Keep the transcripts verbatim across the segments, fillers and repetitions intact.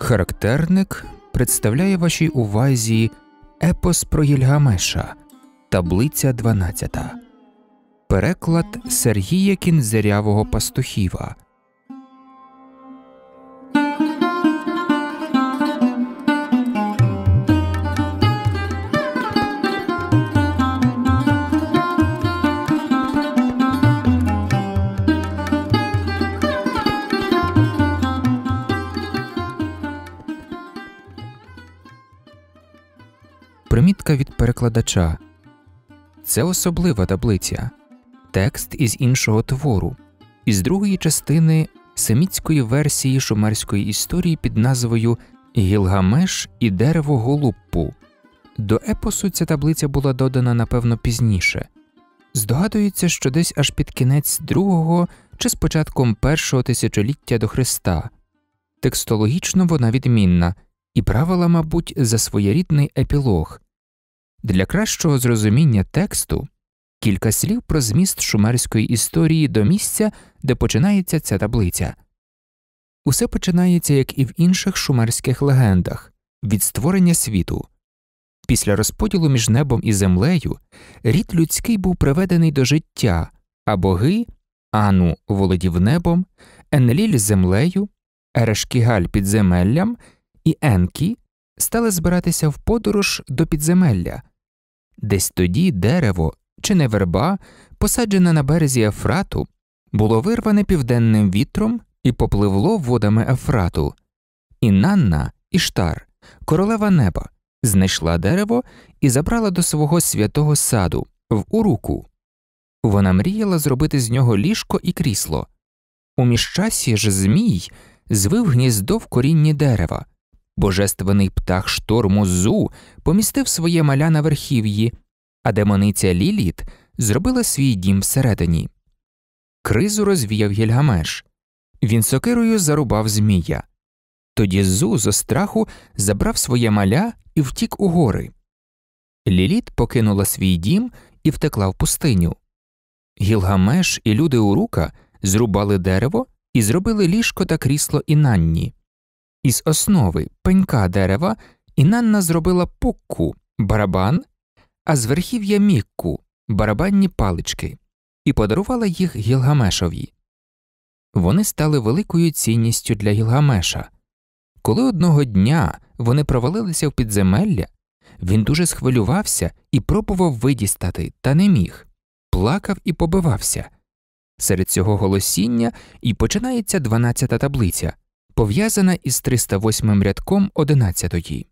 Характерник представляє вашій увазі епос про Гільгамеша, таблиця дванадцята. Переклад Сергія Кінзарявого Пастухіва. Примітка від перекладача. Це особлива таблиця. Текст із іншого твору, із другої частини семітської версії шумерської історії під назвою «Гілгамеш і дерево Голуппу». До епосу ця таблиця була додана, напевно, пізніше. Здогадується, що десь аж під кінець другого чи з початком першого тисячоліття до Христа. Текстологічно вона відмінна і правила, мабуть, за своєрідний епілог. Для кращого зрозуміння тексту кілька слів про зміст шумерської історії до місця, де починається ця таблиця. Усе починається, як і в інших шумерських легендах, від створення світу. Після розподілу між небом і землею рід людський був приведений до життя, а боги – Ану володів небом, Енліль – землею, Ерешкігаль – підземеллям і Енкі стали збиратися в подорож до підземелля. Десь тоді дерево, чи не верба, посаджене на березі Ефрату, було вирване південним вітром і попливло водами Ефрату. Інанна, Іштар, королева неба, знайшла дерево і забрала до свого святого саду, в Уруку. Вона мріяла зробити з нього ліжко і крісло. У міжчасі ж Змій звив гніздо в корінні дерева. Божественний птах шторму Зу помістив своє маля на верхів'ї, а демониця Ліліт зробила свій дім всередині. Кризу розвіяв Гільгамеш. Він сокирою зарубав змія. Тоді Зу зо страху забрав своє маля і втік у гори. Ліліт покинула свій дім і втекла в пустиню. Гілгамеш і люди Урука зрубали дерево і зробили ліжко та крісло Інанні. Із основи пенька дерева Інанна зробила пукку – барабан, а з верхів'я мікку – барабанні палички, і подарувала їх Гілгамешові. Вони стали великою цінністю для Гілгамеша. Коли одного дня вони провалилися в підземелля, він дуже схвилювався і пробував видістати, та не міг. Плакав і побивався. Серед цього голосіння і починається дванадцята таблиця, пов'язана із триста восьмим рядком одинадцятої.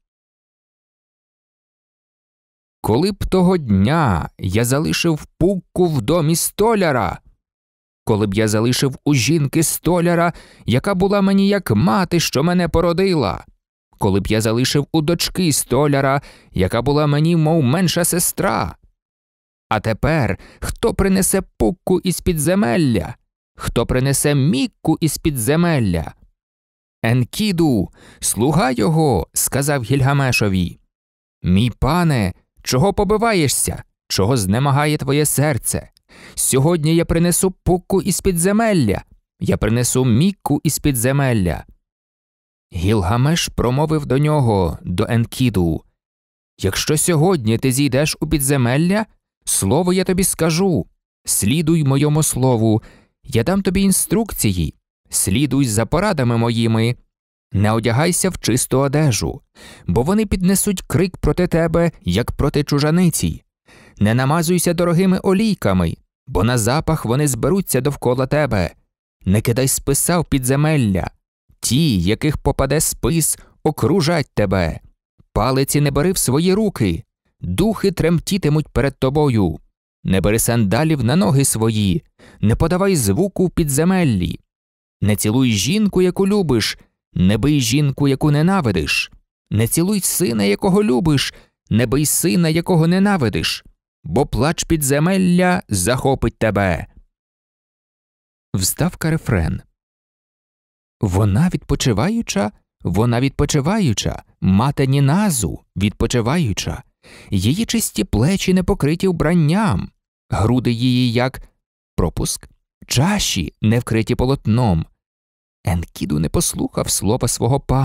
«Коли б того дня я залишив пукку в домі столяра, коли б я залишив у жінки столяра, яка була мені як мати, що мене породила, коли б я залишив у дочки столяра, яка була мені мов менша сестра. А тепер хто принесе пукку із підземелля? Хто принесе мікку із підземелля?» «Енкіду, слуга його, – сказав Гільгамешові, – мій пане, чого побиваєшся, чого знемагає твоє серце? Сьогодні я принесу пукку із підземелля, я принесу мікку із підземелля». Гілгамеш промовив до нього, до Енкіду: «Якщо сьогодні ти зійдеш у підземелля, слово я тобі скажу, слідуй моєму слову, я дам тобі інструкції, слідуй за порадами моїми, не одягайся в чисту одежу, бо вони піднесуть крик проти тебе, як проти чужаниці. Не намазуйся дорогими олійками, бо на запах вони зберуться довкола тебе. Не кидай списа в підземелля. Ті, яких попаде спис, окружать тебе. Палиці не бери в свої руки, духи тремтітимуть перед тобою. Не бери сандалів на ноги свої, не подавай звуку в підземеллі. Не цілуй жінку, яку любиш, не бий жінку, яку ненавидиш. Не цілуй сина, якого любиш, не бий сина, якого ненавидиш, бо плач підземелля захопить тебе». Вставка рефрен. «Вона відпочиваюча, вона відпочиваюча, мати Ніназу, відпочиваюча. Її чисті плечі не покриті вбранням, груди її як пропуск, чаші не вкриті полотном». Енкіду не послухав слова свого пана,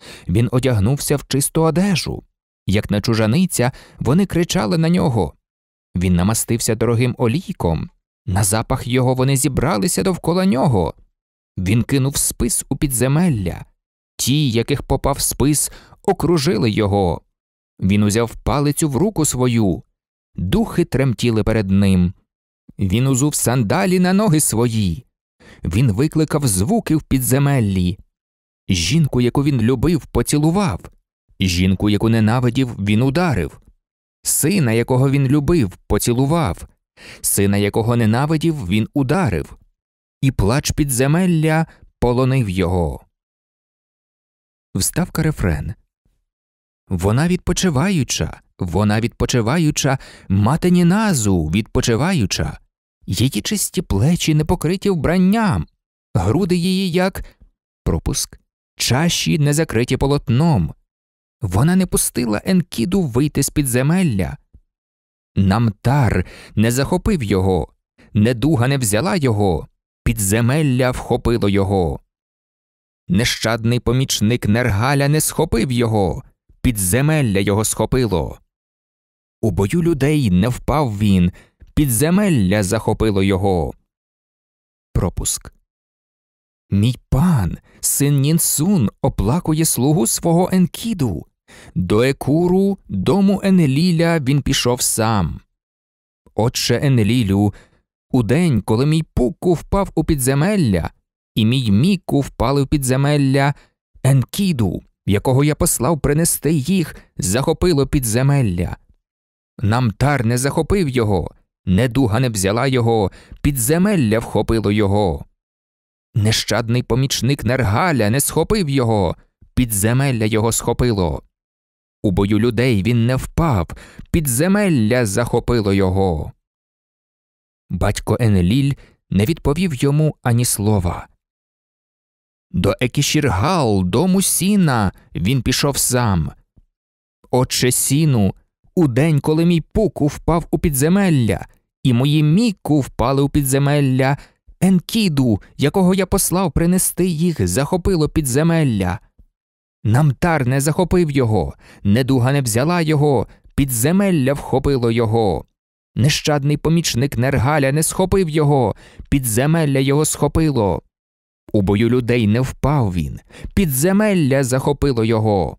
Він одягнувся в чисту одежу. Як на чужаниця, вони кричали на нього. Він намастився дорогим олійком. На запах його вони зібралися довкола нього. Він кинув спис у підземелля. Ті, яких попав спис, окружили його. Він узяв палицю в руку свою. Духи тремтіли перед ним. Він узув сандалі на ноги свої. Він викликав звуки в підземеллі. Жінку, яку він любив, поцілував. Жінку, яку ненавидів, він ударив. Сина, якого він любив, поцілував. Сина, якого ненавидів, він ударив. І плач підземелля полонив його. Вставка рефрен. Вона відпочиваюча, вона відпочиваюча, матині назу відпочиваюча. Її чисті плечі не покриті вбранням, груди її як пропуск, чаші не закриті полотном. Вона не пустила Енкіду вийти з підземелля. Намтар не захопив його, недуга не взяла його, підземелля вхопило його. Нещадний помічник Нергаля не схопив його, підземелля його схопило. У бою людей не впав він, підземелля захопило його. Пропуск. Мій пан, син Нінсун, оплакує слугу свого Енкіду. До Екуру, дому Енліля, він пішов сам. Отче Енлілю, у день, коли мій Пукку впав у підземелля, і мій Мікку впали в підземелля, Енкіду, якого я послав принести їх, захопило підземелля. Намтар не захопив його, недуга не взяла його, підземелля вхопило його. Нещадний помічник Нергаля не схопив його, підземелля його схопило. У бою людей він не впав, підземелля захопило його. Батько Енліль не відповів йому ані слова. До Екішіргал, дому Сіна, він пішов сам. Отче Сіну, у день, коли мій Пукку впав у підземелля, і мої Мікку впали у підземелля, Енкіду, якого я послав принести їх, захопило підземелля. Намтар не захопив його, недуга не взяла його, підземелля вхопило його. Нещадний помічник Нергаля не схопив його, підземелля його схопило. У бою людей не впав він, підземелля захопило його.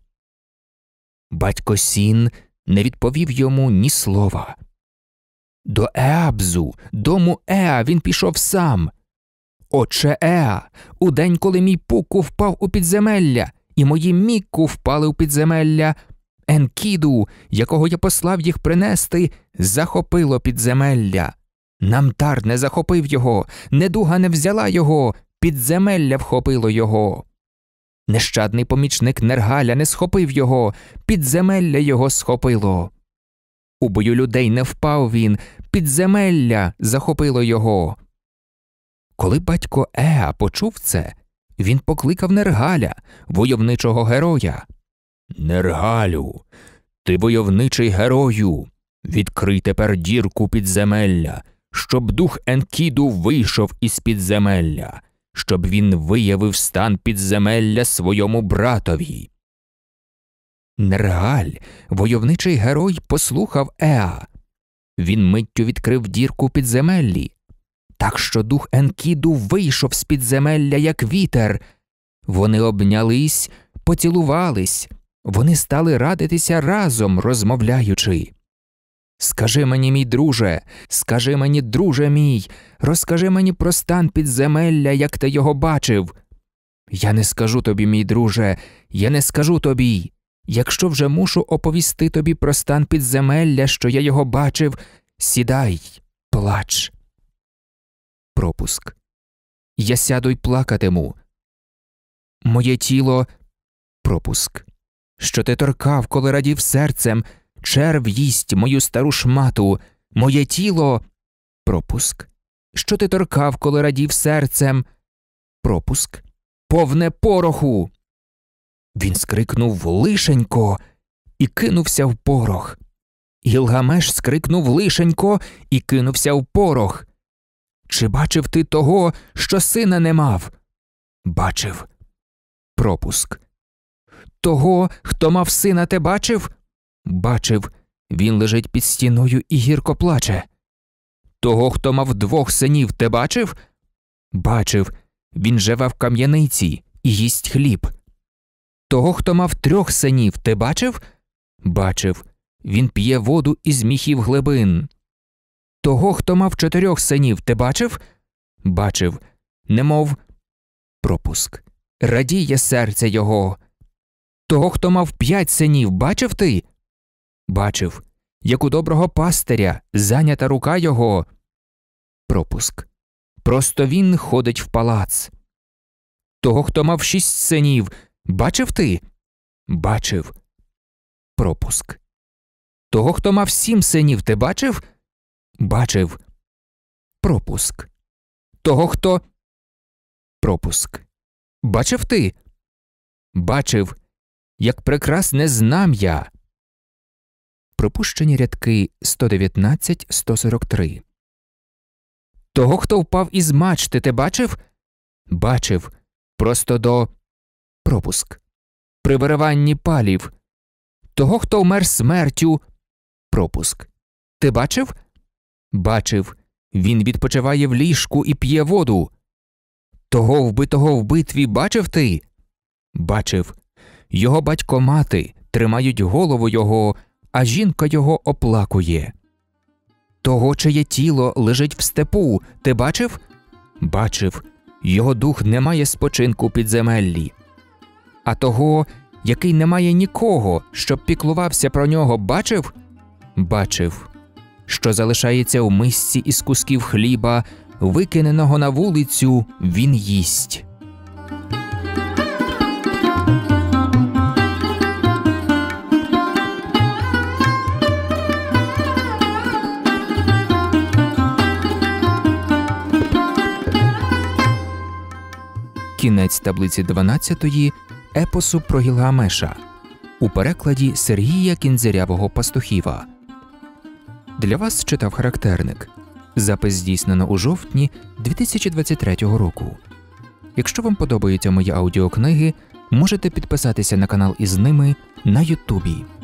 Батько Сін не відповів йому ні слова. До Еабзу, дому Еа, він пішов сам. Отче Еа, у день, коли мій Пукку впав у підземелля, і мої Мікку впали у підземелля, Енкіду, якого я послав їх принести, захопило підземелля. Намтар не захопив його, недуга не взяла його, підземелля вхопило його. Нещадний помічник Нергаля не схопив його, підземелля його схопило. У бою людей не впав він, підземелля захопило його. Коли батько Еа почув це, він покликав Нергаля, войовничого героя. «Нергалю, ти войовничий герою, відкрий тепер дірку підземелля, щоб дух Енкіду вийшов із підземелля, щоб він виявив стан підземелля своєму братові». Нергаль, войовничий герой, послухав Еа. Він миттю відкрив дірку підземеллі, так що дух Енкіду вийшов з підземелля, як вітер. Вони обнялись, поцілувались, вони стали радитися разом, розмовляючи. «Скажи мені, мій друже, скажи мені, друже мій, розкажи мені про стан підземелля, як ти його бачив». «Я не скажу тобі, мій друже, я не скажу тобі. Якщо вже мушу оповісти тобі про стан підземелля, що я його бачив, сідай, плач». Пропуск. Я сяду й плакатиму. Моє тіло. Пропуск. Що ти торкав, коли радів серцем, черв їсть мою стару шмату. Моє тіло. Пропуск. Що ти торкав, коли радів серцем. Пропуск. Повне пороху. Він скрикнув «Лишенько!» і кинувся в порох. Гілгамеш скрикнув «Лишенько!» і кинувся в порох. «Чи бачив ти того, що сина не мав?» «Бачив». Пропуск. Того, хто мав сина, ти бачив? Бачив. Він лежить під стіною і гірко плаче. Того, хто мав двох синів, ти бачив? Бачив. Він живе в кам'яниці і їсть хліб. Того, хто мав трьох синів, ти бачив? Бачив. Він п'є воду із міхів глибин. Того, хто мав чотирьох синів, ти бачив? Бачив. Немов пропуск. Радіє серце його. Того, хто мав п'ять синів, бачив ти? Бачив. Як у доброго пастиря, зайнята рука його. Пропуск. Просто він ходить в палац. Того, хто мав шість синів, бачив ти? Бачив. Пропуск. Того, хто мав сім синів, ти бачив? Бачив. Пропуск. Того, хто… Пропуск. Бачив ти? Бачив. Як прекрасне знам'я. Пропущені рядки сто дев'ятнадцять - сто сорок три. Того, хто впав із мачти, ти бачив? Бачив. Просто до… Пропуск. При вириванні палів. Того, хто вмер смертю. Пропуск. Ти бачив? Бачив. Він відпочиває в ліжку і п'є воду. Того вбитого в битві бачив ти? Бачив. Його батько-мати тримають голову його, а жінка його оплакує. Того, чиє тіло лежить в степу, ти бачив? Бачив. Його дух не має спочинку підземеллі. А того, який не має нікого, щоб піклувався про нього, бачив? Бачив. Що залишається у мисці із кусків хліба, викиненого на вулицю, він їсть. Кінець таблиці дванадцятої епосу про Гілгамеша у перекладі Сергія Кінзирявого-Пастухіва. Для вас читав Характерник. Запис здійснено у жовтні дві тисячі двадцять третього року. Якщо вам подобаються мої аудіокниги, можете підписатися на канал із ними на Ютубі.